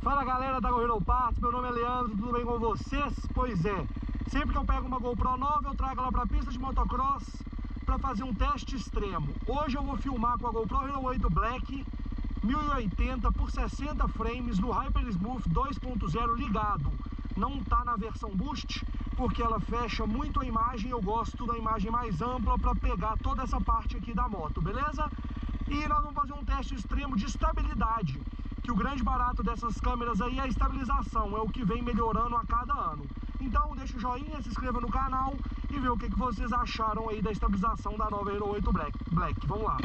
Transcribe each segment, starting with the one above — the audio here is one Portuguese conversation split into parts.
Fala galera da Hero Parts, meu nome é Leandro, tudo bem com vocês? Pois é, sempre que eu pego uma GoPro nova eu trago ela para a pista de motocross para fazer um teste extremo. Hoje eu vou filmar com a GoPro Hero 8 Black 1080 por 60 frames no Hyper Smooth 2.0 ligado. Não tá na versão Boost porque ela fecha muito a imagem, eu gosto da imagem mais ampla para pegar toda essa parte aqui da moto, beleza? E nós vamos fazer um teste extremo de estabilidade, que o grande barato dessas câmeras aí é a estabilização, é o que vem melhorando a cada ano. Então deixa o joinha, se inscreva no canal e vê o que vocês acharam aí da estabilização da nova Hero 8 Black. Vamos lá.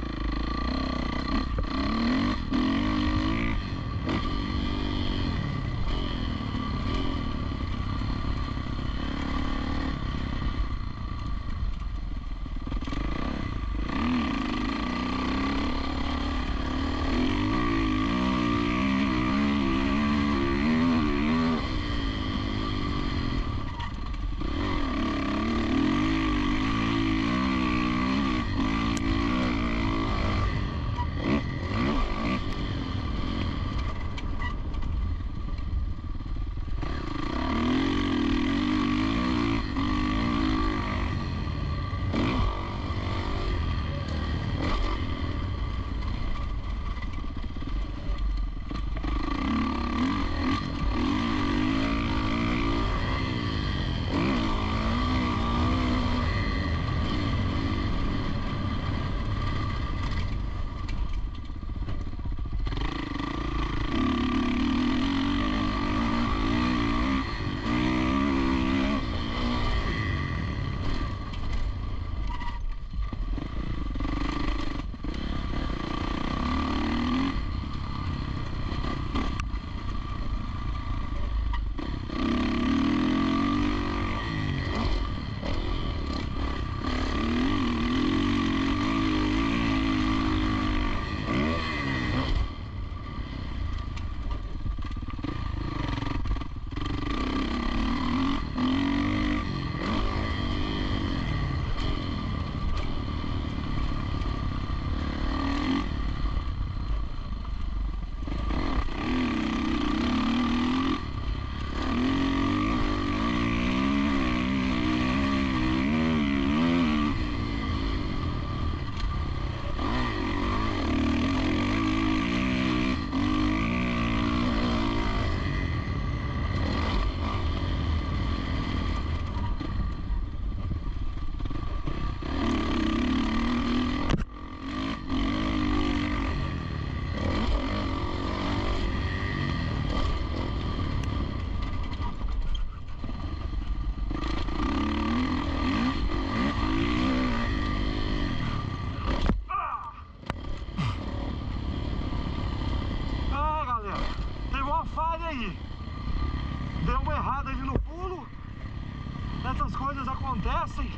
Deu uma errada ali no pulo. Essas coisas acontecem.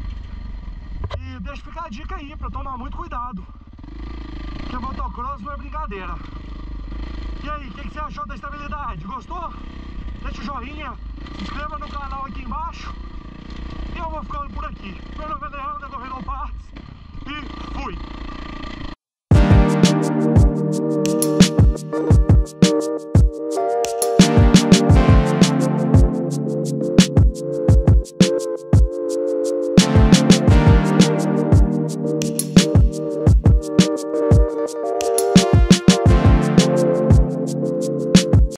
E deixa ficar a dica aí pra tomar muito cuidado, que a motocross não é brincadeira. E aí, o que você achou da estabilidade? Gostou? Deixa o joinha, se inscreva no canal aqui embaixo. E eu vou ficando por aqui. Meu nome é Leandro da Hero Parts e fui!